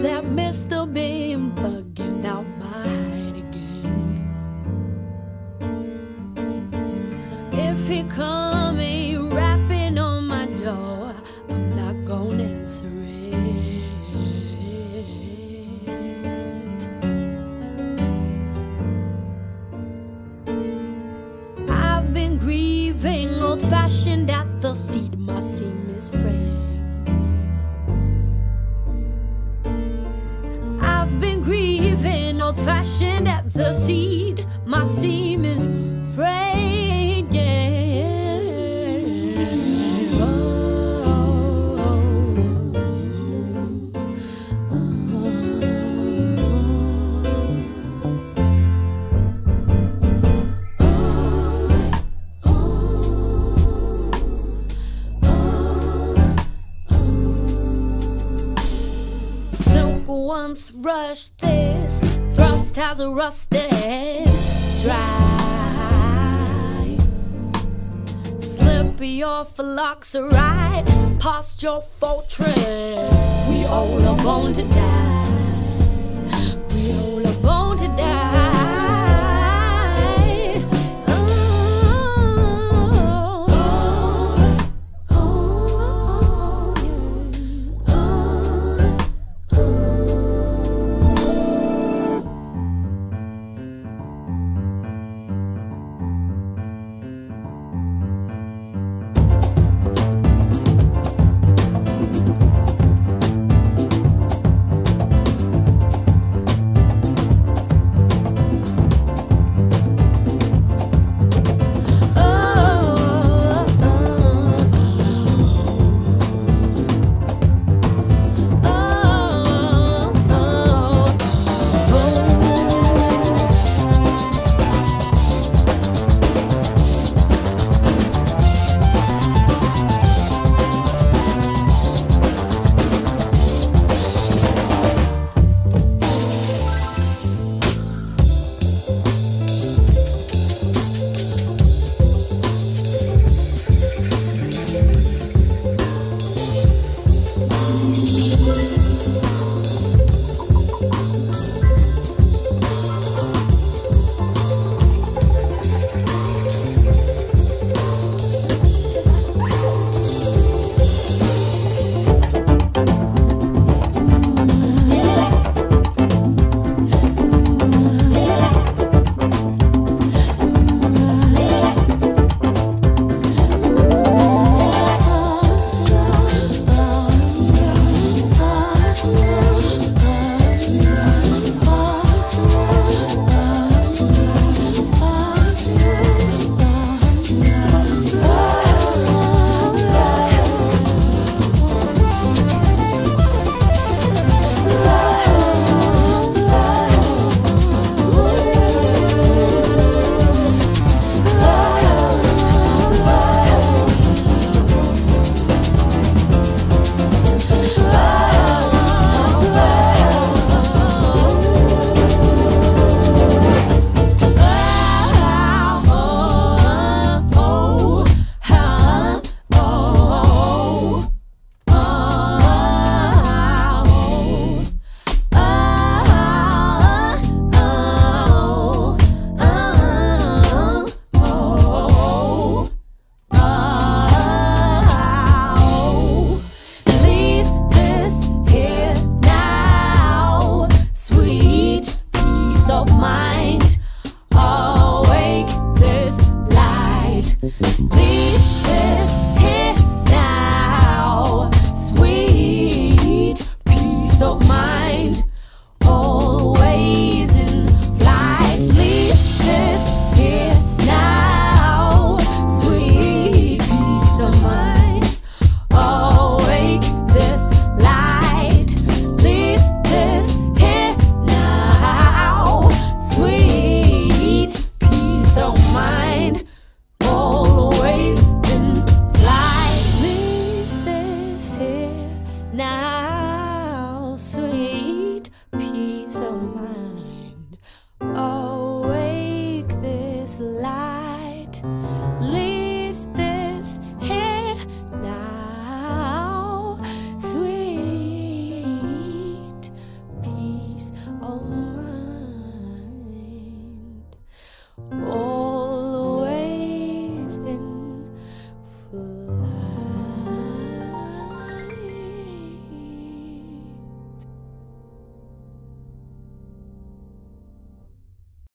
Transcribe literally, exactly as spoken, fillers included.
that Mister been bugging out my head again. If he coming rapping on my door, I'm not gonna answer it. I've been grieving, old-fashioned at the seed, my seam is fraying. I've been grieving, old-fashioned at the seed, my seam is fraying. Oh, oh, oh, oh, oh. Silk once rushed this, thrust has a rusted dry. Slippy off a locks are right past your fortress. We all are born to die. We all are born to die. home.